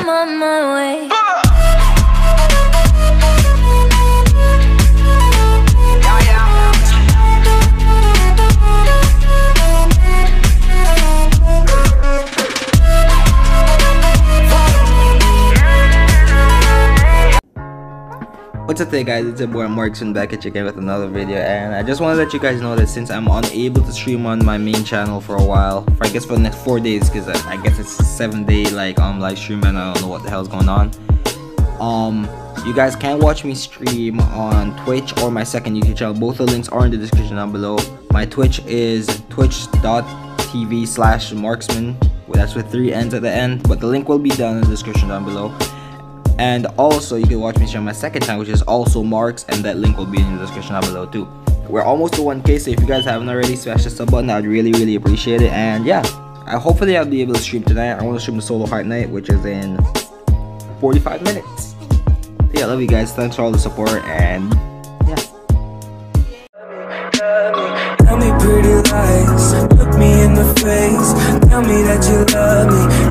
I'm on my way. What's up there, guys? It's your boy Markson back at you again with another video, and I just want to let you guys know that since I'm unable to stream on my main channel for a while, I guess for the next 4 days, because I guess it's a 7-day live stream and I don't know what the hell's going on. You guys can watch me stream on Twitch or my second YouTube channel. Both the links are in the description down below. My Twitch is twitch.tv/marksman. That's with 3 N's at the end, but the link will be down in the description down below. And also you can watch me stream my second channel, which is also Marks, and that link will be in the description down below too. We're almost to 1K, so if you guys haven't already, smash the sub button. I'd really appreciate it. And yeah, hopefully I'll be able to stream tonight. I want to stream the solo Heart Night, which is in 45 minutes. So yeah, love you guys. Thanks for all the support, and yeah. Tell me pretty lies, look me in the face, tell me that you love me.